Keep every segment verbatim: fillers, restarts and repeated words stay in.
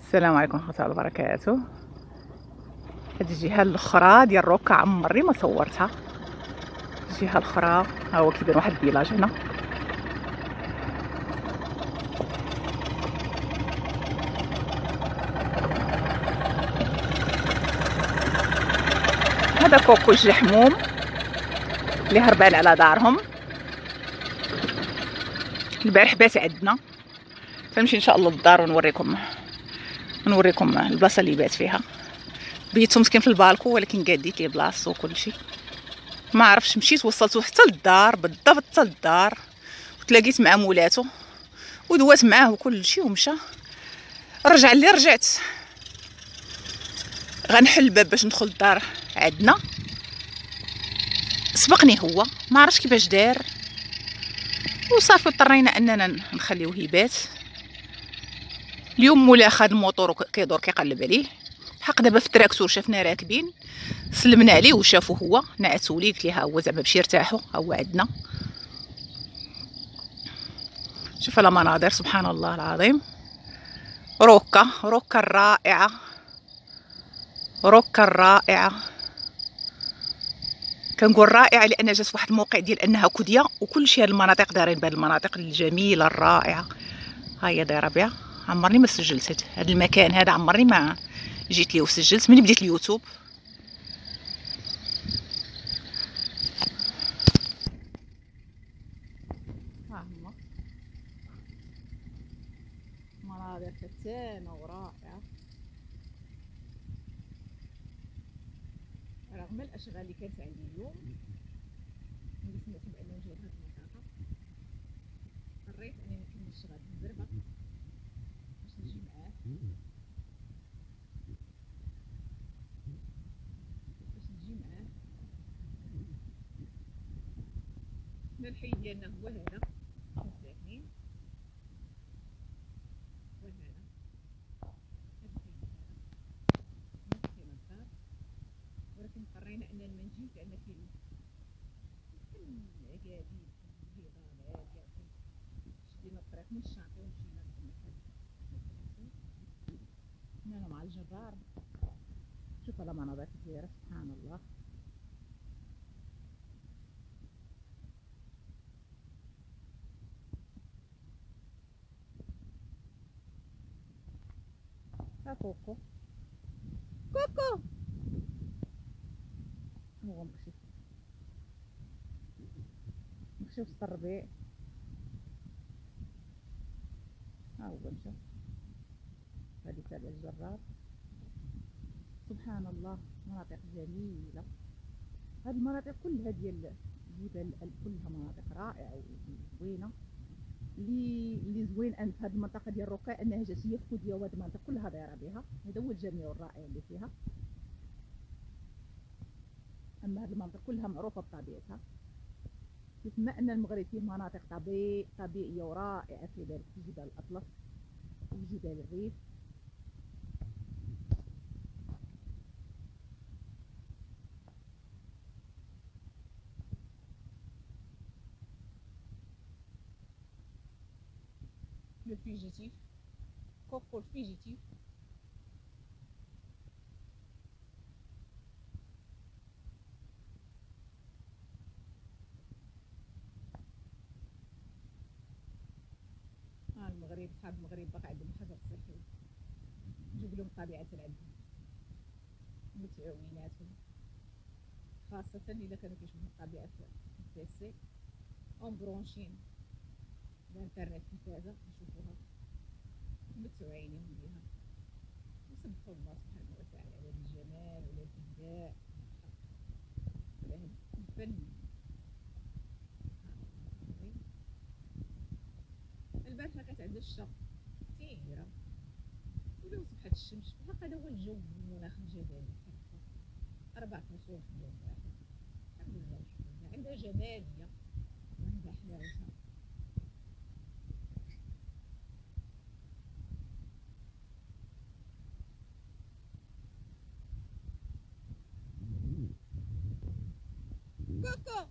السلام عليكم ورحمة الله وبركاته. هاد الجهة الاخرى ديال روكا عمري ما صورتها. الجهة الاخرى ها هو كيبان واحد الفيلاج هنا. هذا كوكو الجحموم اللي هربان على دارهم. البارح بات عندنا، فنمشي ان شاء الله للدار ونوريكم نوريكم البلاصه اللي بات فيها. بيتو مسكين في البالكو، ولكن قاديت ليه بلاصتو وكلشي. ما عرفتش، مشيت وصلتو حتى للدار بالضبط، حتى للدار، وتلاقيت مع مولاتو ودوات معاه وكلشي ومشى. رجع لي رجعت غنحل الباب باش ندخل للدار عندنا، سبقني هو ما عرفتش كيفاش دار، وصافي اضطرينا اننا نخليوه يبات. اليوم مولا خد الموطور كيدور كيقلب عليه. حق دابا في التراكتور شافنا راكبين، سلمنا عليه وشافو هو، نعتو ليه قلت ليه ها هو زعما باش يرتاحوا، ها هو عندنا. شوف على مناظر سبحان الله العظيم. روكا روكا الرائعه، روكا الرائعه. كنقول رائعه لان جات واحد الموقع ديال انها كوديه وكلشي. هاد المناطق دايرين بهاد المناطق الجميله الرائعه. ها هي دايره بها. عمرني ما سجلت هاد المكان هذا، عمرني ما جيت ليه وسجلت ملي بديت اليوتيوب. ها هما مناظر فتانه ورائعه رغم الاشغال اللي كانت عندي اليوم. اللي سمعت بانه جاي هاد المنطقه، اضطريت انني نكمل الشغل بالزربه باش نجي معاه، باش نجي معاه. حنا الحي ديالنا هو هذا، ساكنين هو هذا، هذا الحي هذا نفس الدار. ولكن اضطرينا اننا ما نجيوش لان كاين العقادي البيضاء كاين. شدينا الطريق من الشاطئ ومشينا للمكان هنا مع الجرار. شوف على مناظر كبيره سبحان الله. ها كوكو كوكو هو مكشي مكشي وسط الربيع. ها هو مشى. هادي تابع الجرار. سبحان الله مناطق جميله. هاد المناطق كلها ديال جبال الألب كلها مناطق رائعه وزوينه. اللي اللي زوين ان في هذه المنطقه ديال روكا انها جات هي كوديه، وهاد المنطقه كلها دايره بها. هذا هو الجميل والرائع اللي فيها. اما هذه المناطق كلها معروفه بطبيعتها، كيف ما ان المغرب فيه مناطق طبيعيه طبيعيه ورائعه، كذلك في جبال الاطلس وجبال الريف. Le fugitif, Coco le fugitif. ها المغرب، صحاب المغرب باقي عندهم حجر صحي، نجيب لهم طبيعة عندهم متعوناتهم، خاصة إذا كانوا كيشوفوا الطبيعة في البيسي أو مبرونشين الانترنت كيفاش يشوفوها متوعينين بها. وسبحوا الله سبحانه وتعالى على هذا الجمال وعلى الإبداع وعلى هذا الفن. البارحة كانت عندنا الشتا كثيرة، ولا صبحت الشمس. هذا هو الجو المناخ الجبلي، أربع فصول في اليوم واحد. الحمد لله والشكر، عندها جمالية وعندها حلاوتها. كوكو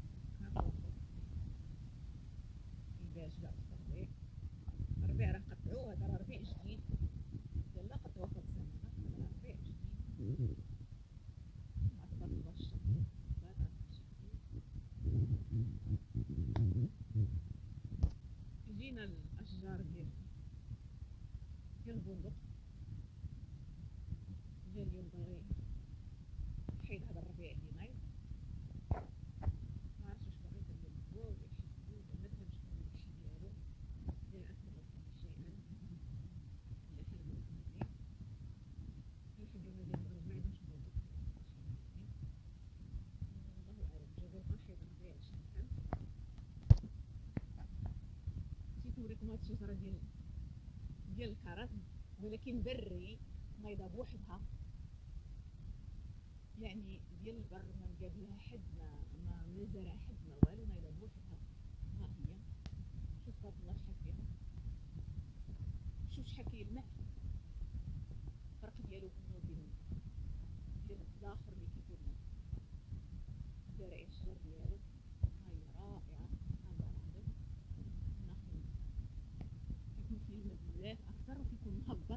كيفاش بقى في الربيع. الربيع راه نتابعوه. هذا راه ربيع جديد، يلا قد توافق السنة، راه ربيع جديد. مع تبارك الله الشمس بعد راه يجينا الأشجار ديال ديال البندق. جا اليوم باغي يحيد هذا الربيع اللي نايض، معرفتش واش باغي يدير هو ولا يحيدو ولا ما فهمتش شنو الشي ديالو. لا أفهم شيئا إلا حل المزيان، الحجومة ديال المغرب ما عندهمش بندق، الله أعلم. جا بغا يحيد الربيع شي فهم. نسيت نوريكم هاد الشجرة ديال ديال الكرز، ولكن بري نايضة بوحدها، يعني ديال البر ما مقاد لها حد، ما ما ما زرع حد ما والو، نايضة بوحدها. ها هي، شوف تبارك الله شحال فيها، شوف شحال كيلمع. الفرق ديالو بين ديال الاخر اللي كيكون زارع الشجر ديالو. ها هي رائعة، هذا العظيم. النخل كيكون كيلمع بزاف اكثر وكيكون مهبر.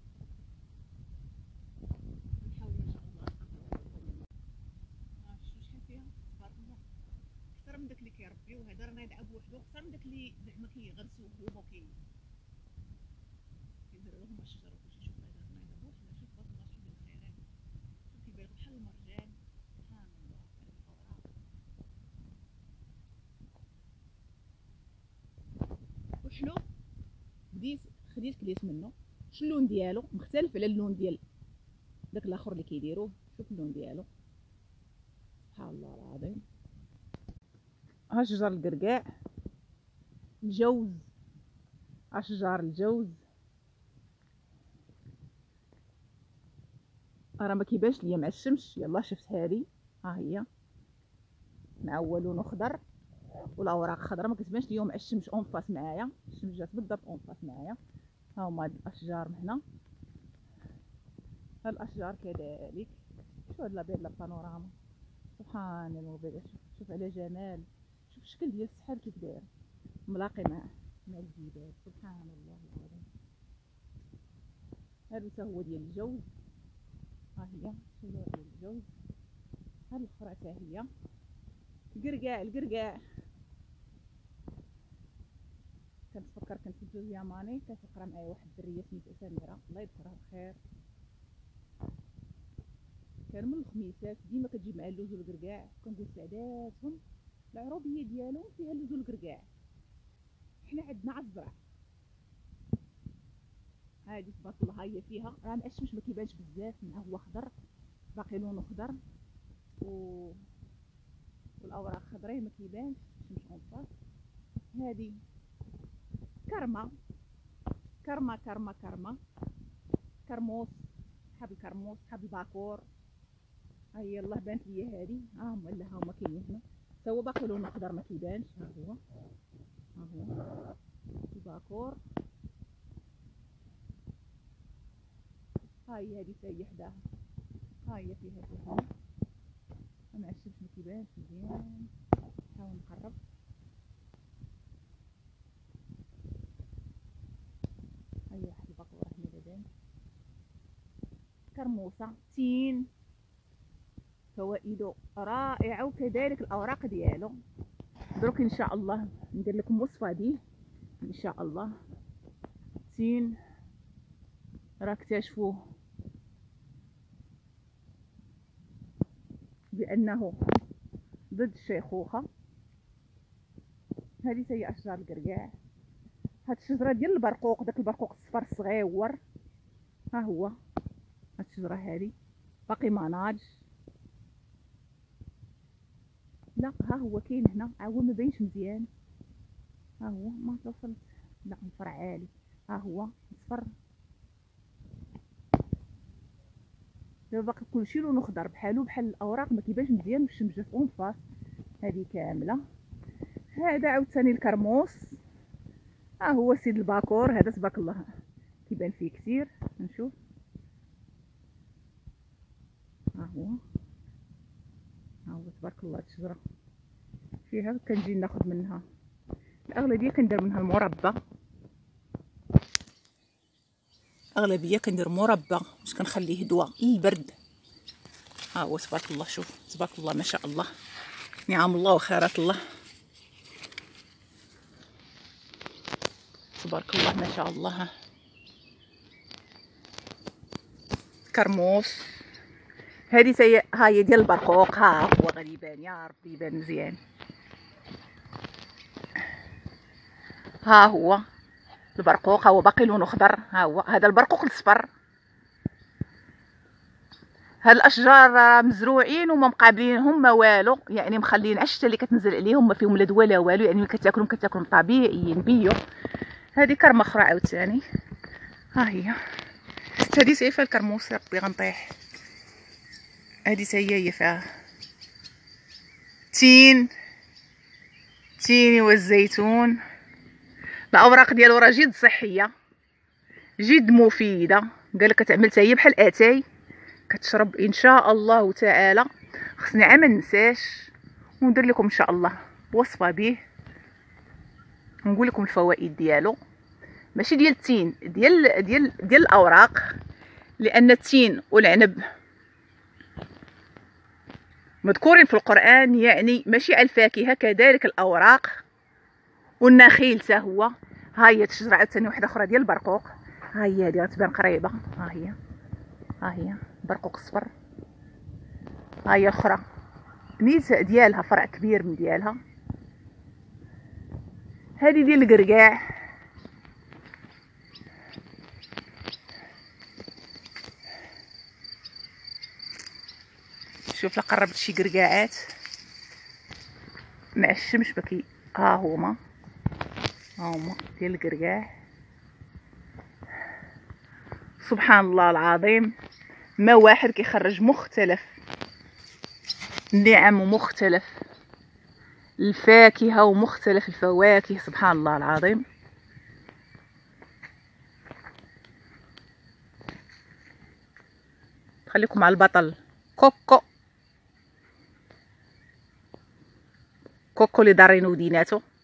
نحاول ان شاء الله نلقى. ها شوف شحال فيها تبارك الله، اكثر من داك اللي كيربيو. هذا راه نايض بوحدو، اكثر من داك اللي زعما كيغرسوه هما وكي كيديروا لهم الشجر وكلشي. شوف هذا راه نايض بوحدها، شوف تبارك الله شوف الخيرات، شوف كيبان بحال المرجان. سبحان الله على الأوراق. وحلو، بديت خديت كليت منه. شو اللون ديالو مختلف على اللون ديال داك الاخر اللي كيديروه. شوف اللون ديالو، سبحان الله العظيم. ها شجر القرقاع، الجوز، اشجار الجوز راه ما كيبانش ليا مع الشمس. يلا شفت هذه، ها هي مع اول لون خضر والاوراق خضراء، ما كتبانش ليا مع الشمس اون فاس معايا. الشمس جات بالضبط اون فاس معايا. ها هما هاد الاشجار من هنا، ها الاشجار كذلك. شوف هاد لابيض لا بانوراما، سبحان المبدع. شوف شوف على جمال، شوف الشكل ديال السحاب كيف داير ملاقي مع مع الجبال. سبحان الله العظيم. هادو حتى هو ديال الجوز، ها هي شجره ديال الجوز. هاد الاخرى حتى هي القرقاع. القرقاع كنتفكر كنت في الجوز ياماني، كتقرا معايا واحد الدريه سميتها سميره الله يذكرها بالخير. كان من الخميسات ديما كتجيب مع اللوز والقرقاع، كنقول سعداتهم العروبيه ديالهم فيها اللوز والقرقاع. حنا عندنا عالزرع هادي تبارك الله، هي فيها راه مع الشمس ما كيبانش بزاف، مع هو خضر باقي لونه خضر و والاوراق خضرين ما كيبانش الشمس اونفاس. هادي كرمه كرمه كرمه كرمه كرموس، حب الكرموس، حب الباكور. ها هي الله بانت ليا هادي، ها هما لا هما كاينين هنا تا هو باقي لونه خضر ما كيبانش. ها هو ها هو الباكور. ها هي هادي حتى هي حداها، ها هي فيها فيها مع الشمس ما كيبانش مزيان. نحاول نقرب. ها هي واحد الباكوره هنا لابان. كرموسه، تين، فوائده رائعه وكذلك الاوراق ديالو. دروك ان شاء الله ندير لكم وصفه ديه ان شاء الله. تين راه اكتشفوه بانه ضد الشيخوخه. هذه هي اشجار القرقاع. هاد الشجره ديال البرقوق، داك البرقوق الصفر الصغيور، ها هو هاد الشجره هذه باقي ما ناضج. لا ها هو كاين هنا، هو ما باينش مزيان. ها هو ما توصلت، لا الفرع عالي. ها هو صفر، دابا باقي كلشي لونه خضر بحالو بحال الاوراق ما كيبانش مزيان والشمس جات اون فاس. هذه كامله. هذا عاوتاني الكرموس، ها هو سيد الباكور. هذا تبارك الله كيبان فيه كثير. نشوف ها هو ها هو تبارك الله. الشجره فيها كنجي ناخذ منها الاغلبيه، كندير منها المربى. اغلبيه كندير مربى باش كنخليه دواء للبرد. ها هو تبارك الله، شوف تبارك الله ما شاء الله، نعم الله وخيرات الله، تبارك الله ما شاء الله. كرموس هذه تي ها هي ديال البرقوق، ها هو غادي يبان يا ربي يبان مزيان. ها هو البرقوق، ها هو باقي لونه خضر، ها هو هذا البرقوق الصفر. هاد الاشجار مزروعين وما مقابلينهم ما والو، يعني مخلين عشته اللي كتنزل عليهم ما فيهم لا دواء لا والو، يعني ملي كتاكلهم كتاكلهم طبيعيين بيو. هذه كرمه اخرى عاوتاني، ها هي هذه سيفه الكرموس، ربي غنطيح. هذه هي هي فيها تين تين والزيتون. الاوراق ديالو راه جد صحيه جد مفيده، قال لك كتعمل حتى هي بحال اتاي كتشرب ان شاء الله تعالى. خصني عا ما ننساش وندير لكم ان شاء الله وصفه به ونقول لكم الفوائد ديالو، ماشي ديال التين، ديال ديال ديال الاوراق، لان التين والعنب مذكورين في القران، يعني ماشي على الفاكهه، كذلك الاوراق والنخيل حتى هو. ها هي الشجره عاوتاني وحده اخرى ديال البرقوق، ها هي هذه غتبان قريبه، ها هي ها هي برقوق صفر. ها هي اخرى نيت ديالها فرع كبير من ديالها. هذه ديال القرقاع، شوف لا قربت شي قرقاعات مع الشمس باكي، ها هما ها هما ديال القرقاع. سبحان الله العظيم، ما واحد كيخرج مختلف النعم ومختلف الفاكهه ومختلف الفواكه، سبحان الله العظيم. خليكم مع البطل كوكو كوكو اللي دارينو وديناتو.